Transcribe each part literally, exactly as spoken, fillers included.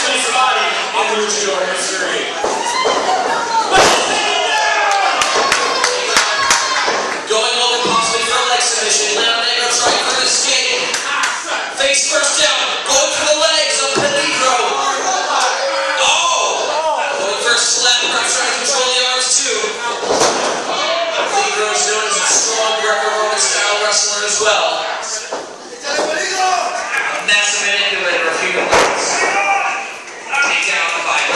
fastest body in luchador history. Going over possibly for a leg submission. Leon Negro trying for the escape. Face first down. Going for the legs of Peligro. Oh! Going for a slap. Perhaps trying to control the arms too. Peligro is known as a strong Greco-Roman style wrestler as well. A massive manipulator of human beings. Down the fight.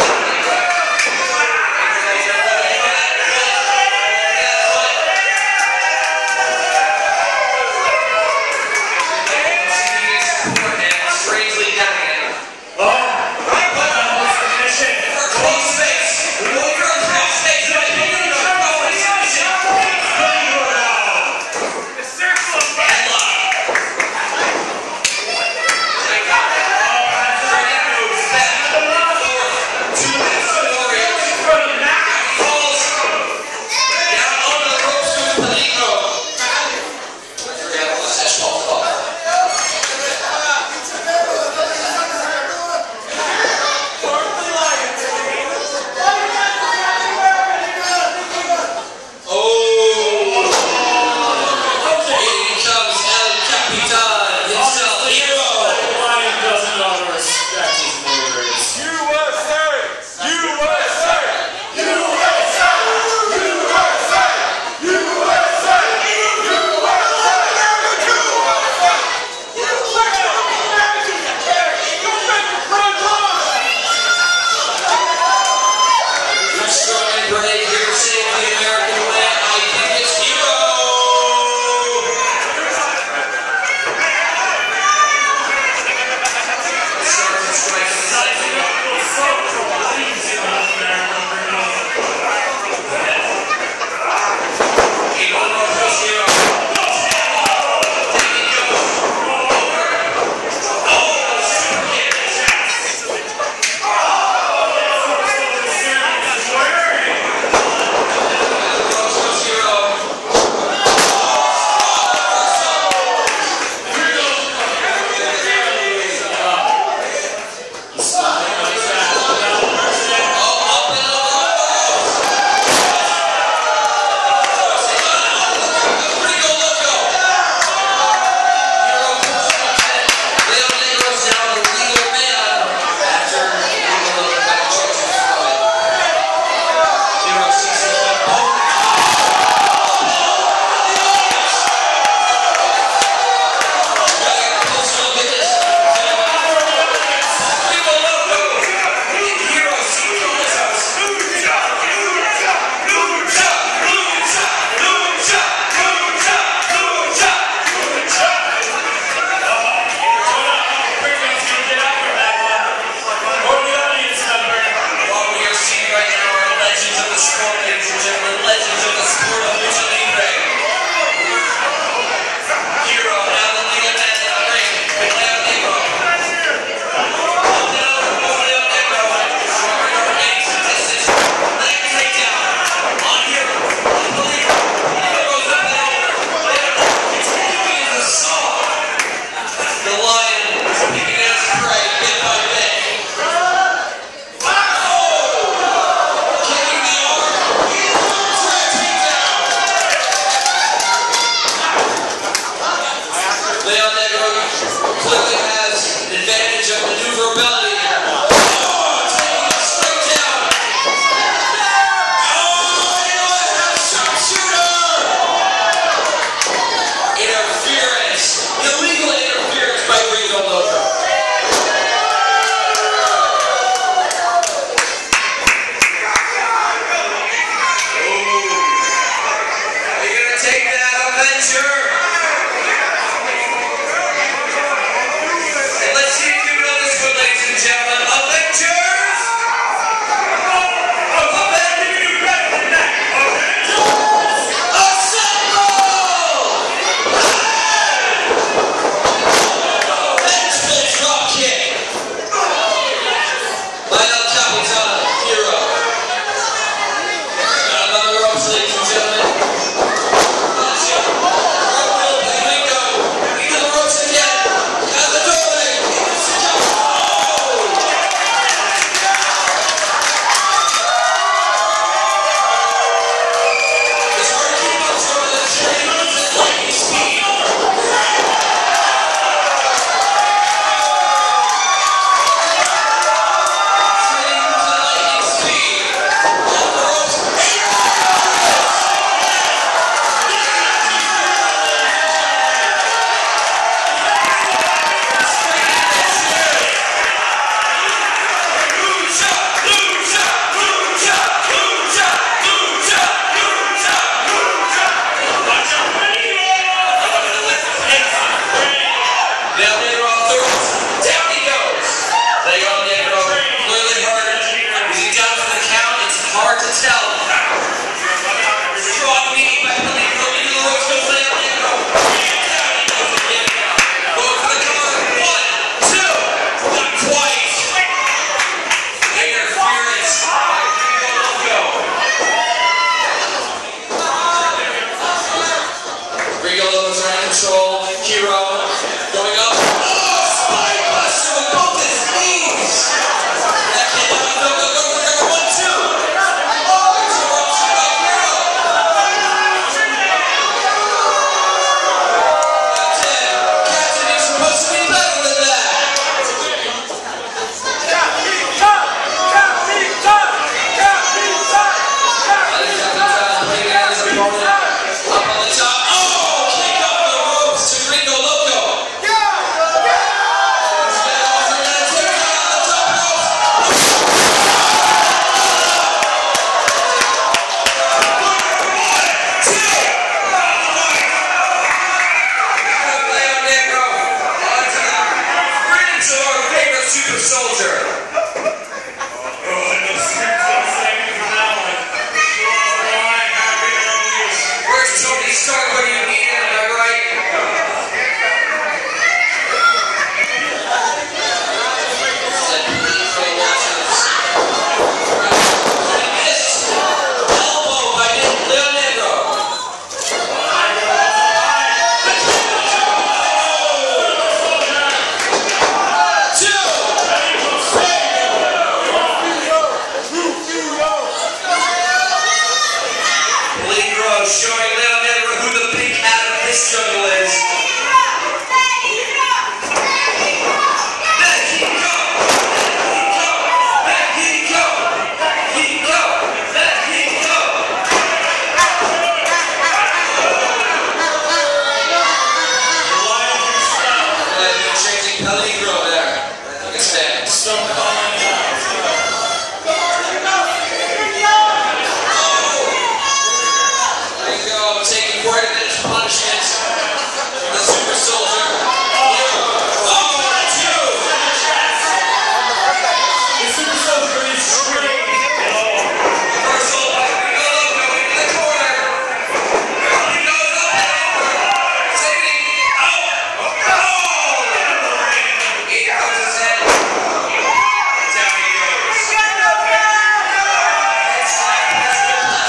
Soldier. Where's Tony Stark when you need him, am I right? Elbow by Leo Negro. Showing Leo Negro who the big cat of this jungle is. Let he go! Let he go! Let he go! Let he go! Let him changing Peligro there. Look at that. Stone calling out. Taking quite a bit of punishment from the Super Soldier. Oh, one, two! The Super Soldier is straight. Reversal by Rico Loco into the corner. He goes up and over. Saving. Oh! Oh! He goes his head. Down he goes. It's like this.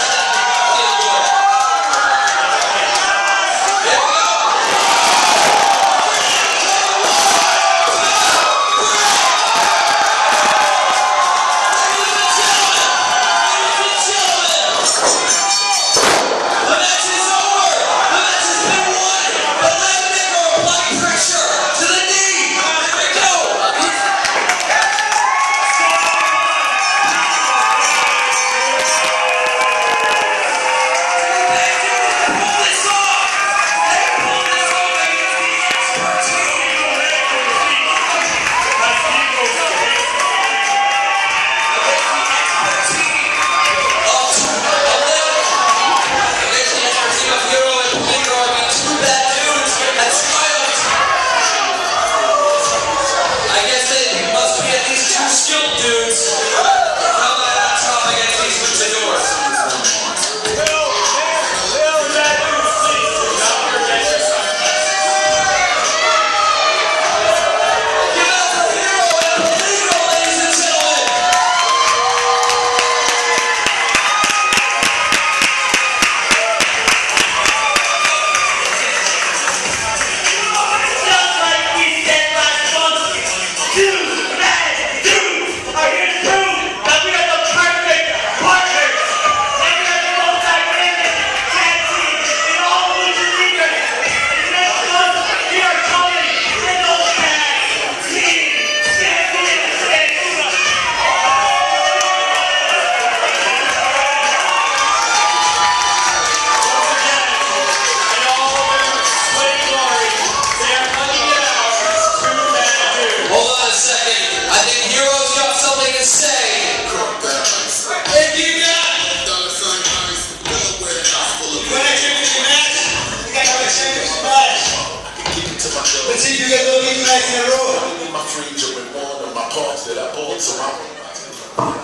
Let's see if you get a little nice in a row. My freezer with one of my parts that I bought, so I'm